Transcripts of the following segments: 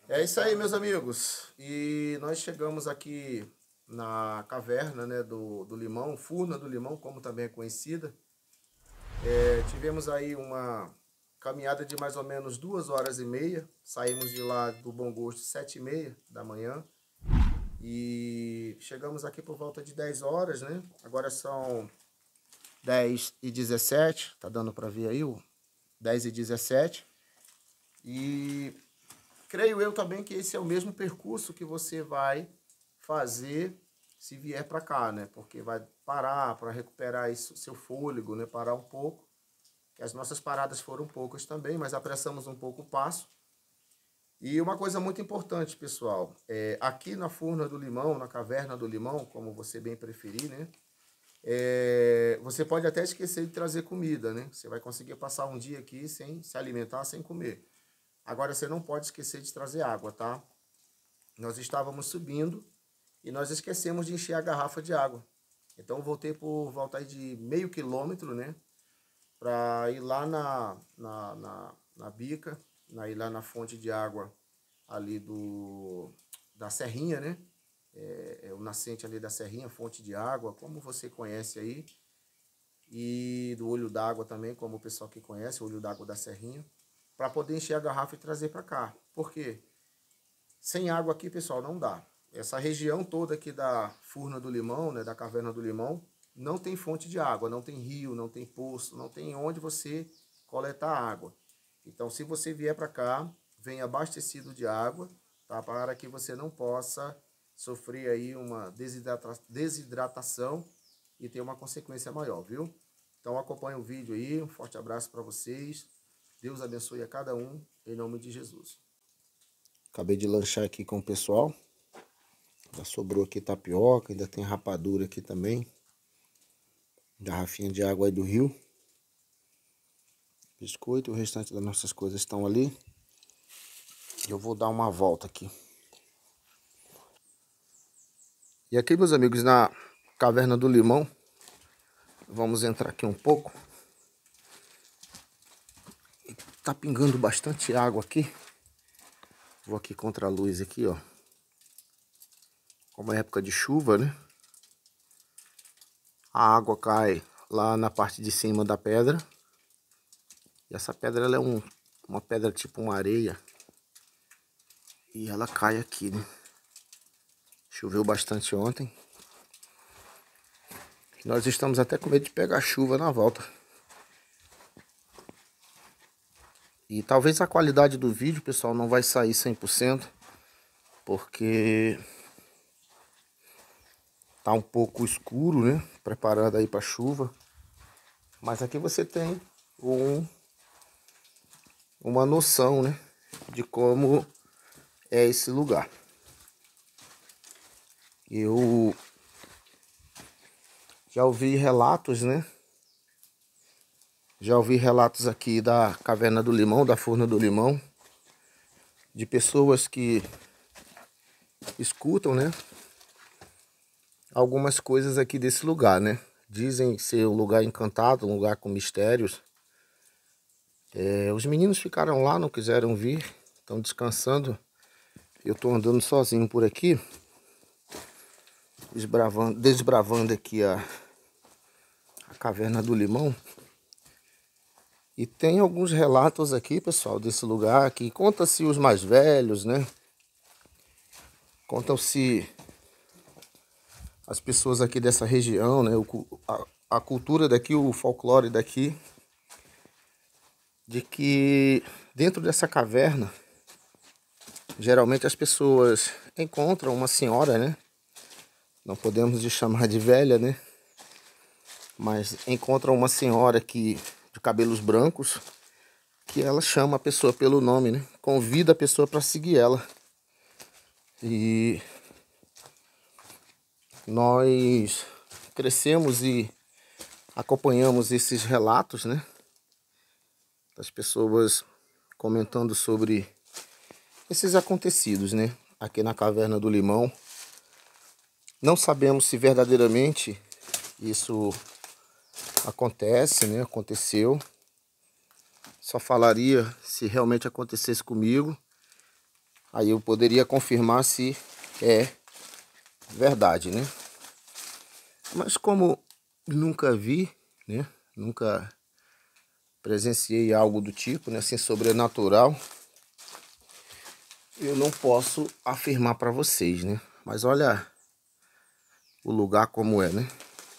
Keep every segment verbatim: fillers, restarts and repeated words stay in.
É isso aí, meus amigos. E nós chegamos aqui na caverna, né, do, do Limão, Furna do Limão, como também é conhecida. É, tivemos aí uma caminhada de mais ou menos duas horas e meia. Saímos de lá do Bom Gosto sete e meia da manhã. E chegamos aqui por volta de dez horas, né? Agora são dez e dezessete, tá dando para ver aí o dez e dezessete. E creio eu também que esse é o mesmo percurso que você vai fazer se vier para cá, né? Porque vai parar para recuperar isso, seu fôlego, né? Parar um pouco. Que as nossas paradas foram poucas também, mas apressamos um pouco o passo. E uma coisa muito importante, pessoal, é, aqui na Furna do Limão, na Caverna do Limão, como você bem preferir, né? É, você pode até esquecer de trazer comida, né? Você vai conseguir passar um dia aqui sem se alimentar, sem comer. Agora você não pode esquecer de trazer água, tá? Nós estávamos subindo e nós esquecemos de encher a garrafa de água. Então voltei por volta aí de meio quilômetro, né? Para ir lá na, na, na, na bica, na, ir lá na fonte de água ali do, da Serrinha, né? É, é o nascente ali da Serrinha, fonte de água, como você conhece aí. E do olho d'água também, como o pessoal que conhece, o olho d'água da Serrinha. Para poder encher a garrafa e trazer para cá. Por quê? Sem água aqui, pessoal, não dá. Essa região toda aqui da Furna do Limão, né, da Caverna do Limão, não tem fonte de água, não tem rio, não tem poço, não tem onde você coletar água. Então, se você vier para cá, venha abastecido de água, tá? Para que você não possa sofrer aí uma desidrata desidratação e ter uma consequência maior, viu? Então, acompanhe o vídeo aí, um forte abraço para vocês. Deus abençoe a cada um, em nome de Jesus. Acabei de lanchar aqui com o pessoal. Já sobrou aqui tapioca, ainda tem rapadura aqui também. Garrafinha de água aí do rio. Biscoito, o restante das nossas coisas estão ali. Eu vou dar uma volta aqui. E aqui, meus amigos, na Caverna do Limão, vamos entrar aqui um pouco. Tá pingando bastante água aqui. Vou aqui contra a luz aqui, ó. Como é época de chuva, né? A água cai lá na parte de cima da pedra. E essa pedra, ela é um, uma pedra tipo uma areia. E ela cai aqui, né? Choveu bastante ontem. Nós estamos até com medo de pegar chuva na volta. E talvez a qualidade do vídeo, pessoal, não vai sair cem por cento. Porque tá um pouco escuro, né? Preparado aí para chuva. Mas aqui você tem um, uma noção, né? De como é esse lugar. Eu já ouvi relatos, né? Já ouvi relatos aqui da Caverna do Limão, da Furna do Limão, de pessoas que escutam, né? Algumas coisas aqui desse lugar, né? Dizem ser um lugar encantado, um lugar com mistérios. É, os meninos ficaram lá, não quiseram vir, estão descansando. Eu estou andando sozinho por aqui, desbravando, desbravando aqui a, a Caverna do Limão. E tem alguns relatos aqui, pessoal, desse lugar, que conta-se os mais velhos, né? Contam-se as pessoas aqui dessa região, né? O, a, a cultura daqui, o folclore daqui, de que dentro dessa caverna, geralmente as pessoas encontram uma senhora, né? Não podemos chamar de velha, né? Mas encontram uma senhora que de cabelos brancos, que ela chama a pessoa pelo nome, né? Convida a pessoa para seguir ela. E nós crescemos e acompanhamos esses relatos, né? Das pessoas comentando sobre esses acontecidos, né? Aqui na Caverna do Limão. Não sabemos se verdadeiramente isso acontece, né? Aconteceu. Só falaria se realmente acontecesse comigo. Aí eu poderia confirmar se é verdade, né? Mas como nunca vi, né? Nunca presenciei algo do tipo, né? Assim, sobrenatural, eu não posso afirmar para vocês, né? Mas olha o lugar como é, né?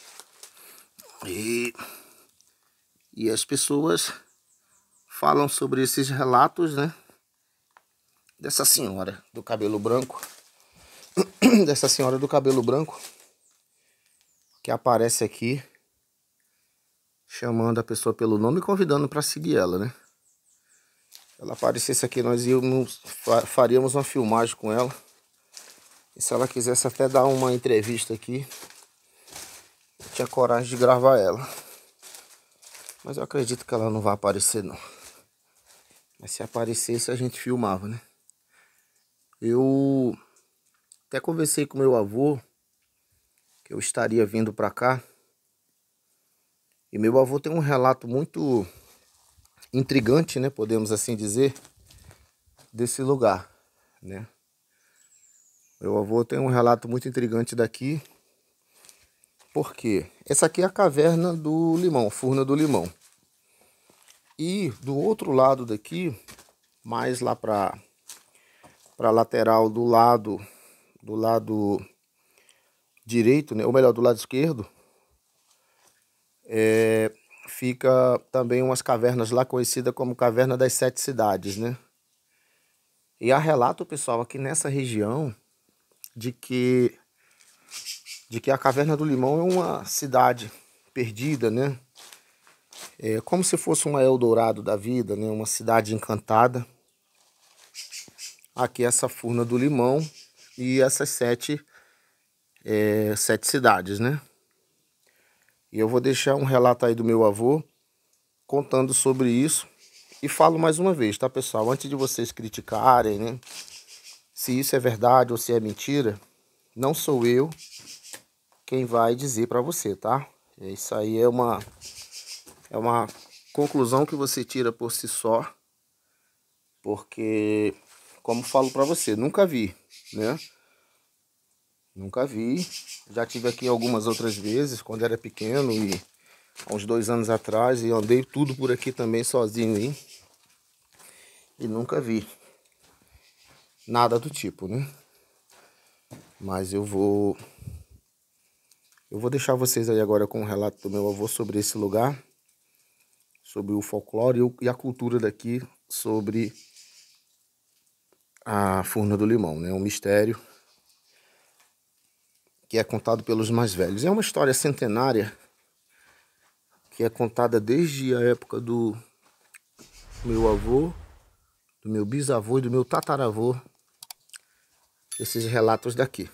E, e as pessoas falam sobre esses relatos, né? Dessa senhora do cabelo branco. Dessa senhora do cabelo branco. Que aparece aqui. Chamando a pessoa pelo nome e convidando para seguir ela, né? Se ela aparecesse aqui, nós íamos, faríamos uma filmagem com ela. E se ela quisesse até dar uma entrevista aqui, eu tinha coragem de gravar ela. Mas eu acredito que ela não vai aparecer, não. Mas se aparecesse, a gente filmava, né? Eu até conversei com meu avô que eu estaria vindo para cá. E meu avô tem um relato muito intrigante, né? Podemos assim dizer, desse lugar, né? Meu avô tem um relato muito intrigante daqui. Por quê? Essa aqui é a caverna do Limão, Furna do Limão. E do outro lado daqui, mais lá para para lateral do lado do lado direito, né? Ou melhor, do lado esquerdo, é, fica também umas cavernas lá conhecidas como Caverna das Sete Cidades, né? E há relato, pessoal, aqui nessa região de que de que a Caverna do Limão é uma cidade perdida, né? É como se fosse um Eldorado da vida, né? Uma cidade encantada. Aqui essa Furna do Limão e essas sete, é, sete cidades, né? E eu vou deixar um relato aí do meu avô contando sobre isso. E falo mais uma vez, tá, pessoal? Antes de vocês criticarem, né? Se isso é verdade ou se é mentira, não sou eu quem vai dizer para você, tá? Isso aí é uma, é uma conclusão que você tira por si só. Porque, como falo para você, nunca vi, né? Nunca vi. Já tive aqui algumas outras vezes, quando era pequeno e há uns dois anos atrás. E andei tudo por aqui também sozinho aí. E nunca vi nada do tipo, né? Mas eu vou... Eu vou deixar vocês aí agora com o relato do meu avô sobre esse lugar. Sobre o folclore e a cultura daqui sobre a Furna do Limão, né? Um mistério que é contado pelos mais velhos. É uma história centenária que é contada desde a época do meu avô, do meu bisavô e do meu tataravô. Esses relatos daqui.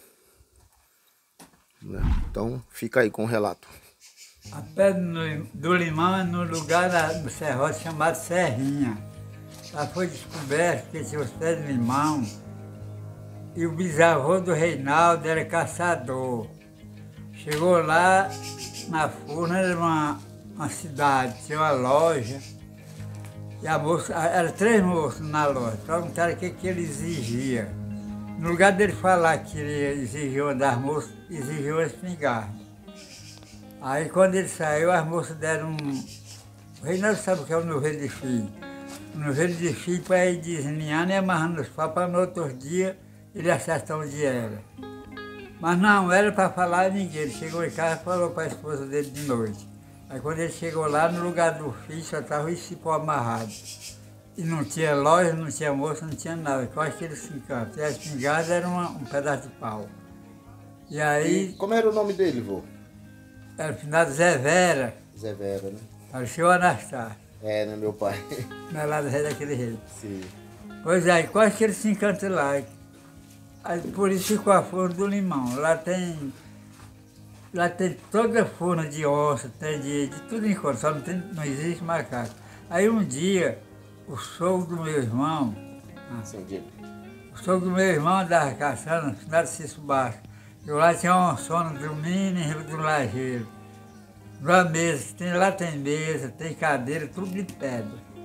Então, fica aí com o relato. A Pedra do Limão é no lugar do serrote chamado Serrinha. Lá foi descoberto que tinha os pés de limão e o bisavô do Reinaldo era caçador. Chegou lá na Furna, era uma, uma cidade, tinha uma loja. E a moça, eram três moços na loja, perguntaram o que, que ele exigia. No lugar dele falar que ele exigiu uma das moças, exigiu uma espingarda. Aí quando ele saiu, as moças deram um... O Reinaldo sabe o que é o novelo de fio. O novelo de fio para ir deslinhando e amarrando os pau para no outro dia ele acertar onde era. Mas não, era para falar a ninguém. Ele chegou em casa e falou para a esposa dele de noite. Aí quando ele chegou lá, no lugar do fio só estava o cipó amarrado. E não tinha loja, não tinha moça, não tinha nada. Quase aquele cincanto. E a espingarda era uma, um pedaço de pau. E aí... E como era o nome dele, vô? Era o finado Zé Vera. Zé Vera, né? Parecia o Anastácio. É, né, meu pai? Não é lá do rei daquele jeito. Sim. Pois é, quase que ele se encanta lá. Aí, por isso ficou a Furna do Limão. Lá tem... Lá tem toda a furna de onça, tem de, de tudo em conta, só não, tem, não existe macaco. Aí um dia, o sogro do meu irmão... Entendi. O sogro do meu irmão andava caçando, no final de Cício Baixo. E lá tinha uma zona dormindo em Rio do Lajeiro. Numa mesa, tem, lá tem mesa, tem cadeira, tudo de pedra.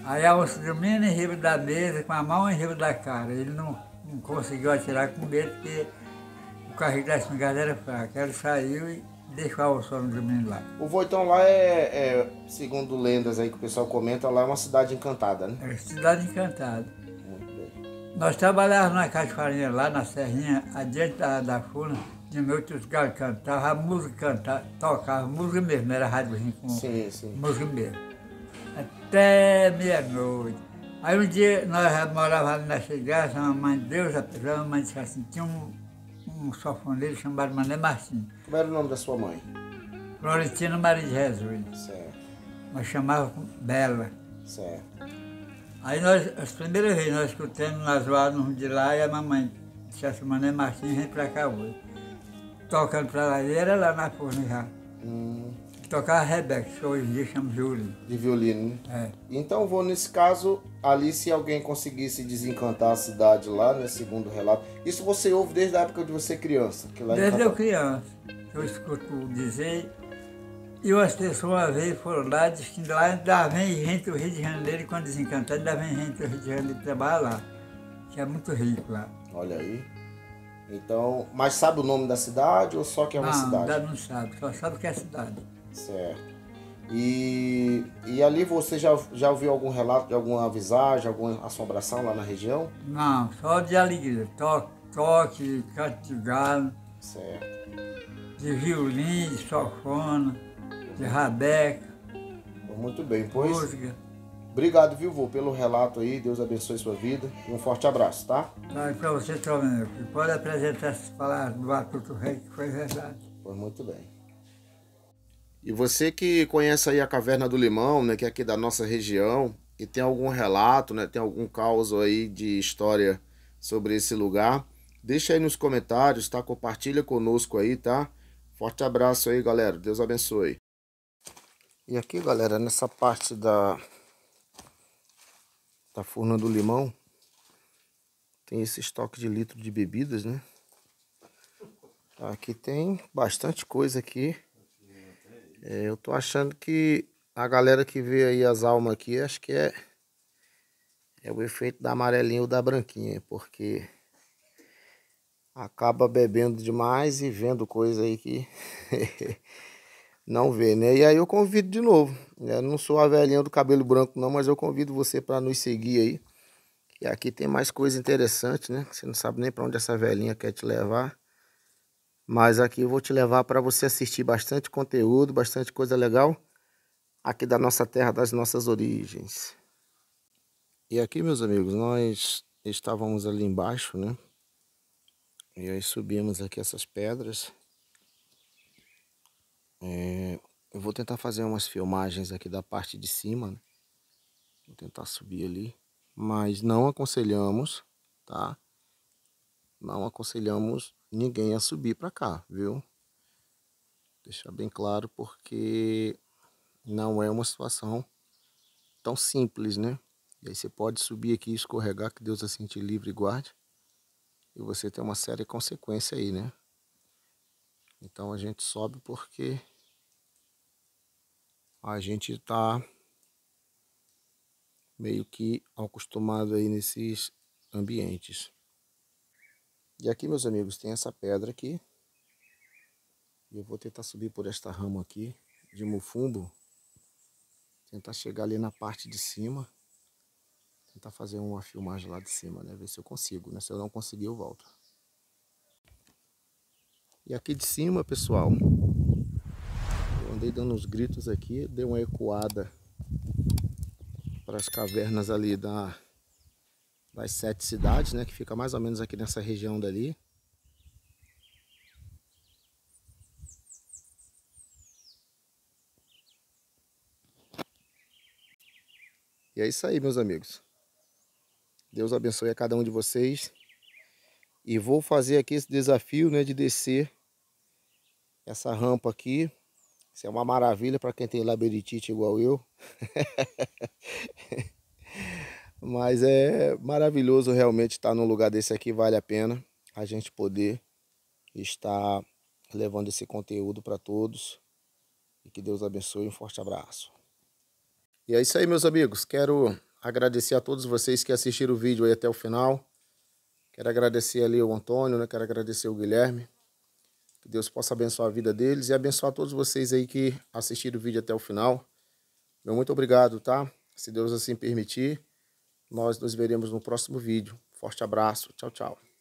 Aí a onça dormindo em cima da mesa, com a mão em cima da cara. Ele não, não conseguiu atirar com medo, porque o carrinho da espingarda era fraco. Ele saiu e deixou a onça dormindo lá. O vô, então lá é, é, segundo lendas aí que o pessoal comenta, lá é uma cidade encantada, né? É cidade encantada. Muito bem. Nós trabalhávamos na casa de farinha lá na Serrinha, adiante da, da Funa. De noite os galos cantavam, a música cantava, tocava, música mesmo, não era rádiozinho com Sim, sim. música mesmo. Até meia-noite. Aí um dia nós morávamos ali na Chegaça, a mamãe de Deus, a mamãe disse assim, tinha um, um sofoneiro chamado Mané Marcinho. Como era o nome da sua mãe? Florentina Maria de Jesus. Certo, Nós chamávamos Bela. certo. Aí nós, as primeiras vezes, nós escutando nós zoávamos de lá e a mamãe disse assim, Mané Marcinho, vem pra cá hoje. Tocando pra lá, ele era lá na Furna já. Hum, Tocava Rebeca, que hoje em dia chama Júlio. de violino, É. né? Então, vô, nesse caso, ali se alguém conseguisse desencantar a cidade lá, né, segundo o relato, isso você ouve desde a época de você criança? Que lá Desde eu encantava. criança, eu escuto dizer, e umas pessoas uma vez foram lá, diz que lá ainda vem gente do Rio de Janeiro, e quando desencantar, ainda vem gente do Rio de Janeiro trabalhar lá, que é muito rico lá. Olha aí. Então, mas sabe o nome da cidade ou só que é uma Não, cidade? ainda não sabe, só sabe que é cidade. Certo. E, e ali você já, já ouviu algum relato de alguma visagem, alguma assombração lá na região? Não, só de alegria, toque, toque, canto de galo, Certo. de violino, de sanfona, de rabeca, Muito bem, pois. música. Obrigado, viu, vô, pelo relato aí. Deus abençoe sua vida. E um forte abraço, tá? Vai para você também, que pode apresentar essas palavras do Batuto Rei, que foi verdade. Pois muito bem. E você que conhece aí a Caverna do Limão, né, que é aqui da nossa região, e tem algum relato, né, tem algum caos aí de história sobre esse lugar, deixa aí nos comentários, tá? Compartilha conosco aí, tá? Forte abraço aí, galera. Deus abençoe. E aqui, galera, nessa parte da da Furna do Limão, tem esse estoque de litro de bebidas, né? Aqui tem bastante coisa aqui. É, eu tô achando que a galera que vê aí as almas aqui, acho que é é o efeito da amarelinha ou da branquinha, porque acaba bebendo demais e vendo coisa aí que não vê, né? E aí eu convido de novo. Eu não sou a velhinha do cabelo branco não, mas eu convido você para nos seguir aí. E aqui tem mais coisa interessante, né? Você não sabe nem para onde essa velhinha quer te levar. Mas aqui eu vou te levar para você assistir bastante conteúdo, bastante coisa legal aqui da nossa terra, das nossas origens. E aqui, meus amigos, nós estávamos ali embaixo, né? E aí subimos aqui essas pedras. É, eu vou tentar fazer umas filmagens aqui da parte de cima, né? Vou tentar subir ali. Mas não aconselhamos, tá? Não aconselhamos ninguém a subir para cá, viu? Deixar bem claro, porque não é uma situação tão simples, né? E aí você pode subir aqui e escorregar, que Deus assim te livre e guarde. E você tem uma séria consequência aí, né? Então a gente sobe porque a gente tá meio que acostumado aí nesses ambientes. E aqui, meus amigos, tem essa pedra aqui. E eu vou tentar subir por esta rama aqui de mufumbo. Tentar chegar ali na parte de cima. Tentar fazer uma filmagem lá de cima, né? Ver se eu consigo, né? Se eu não conseguir, eu volto. E aqui de cima, pessoal, eu andei dando uns gritos aqui, dei uma ecoada para as cavernas ali da, das sete cidades, né? Que fica mais ou menos aqui nessa região dali. E é isso aí, meus amigos. Deus abençoe a cada um de vocês. E vou fazer aqui esse desafio, né, de descer essa rampa aqui. Isso é uma maravilha para quem tem labirintite igual eu. Mas é maravilhoso realmente estar num lugar desse aqui. Vale a pena a gente poder estar levando esse conteúdo para todos. E que Deus abençoe. Um forte abraço. E é isso aí, meus amigos. Quero agradecer a todos vocês que assistiram o vídeo aí até o final. Quero agradecer ali o Antônio, né? Quero agradecer o Guilherme. Que Deus possa abençoar a vida deles e abençoar todos vocês aí que assistiram o vídeo até o final. Meu muito obrigado, tá? Se Deus assim permitir, nós nos veremos no próximo vídeo. Forte abraço. Tchau, tchau.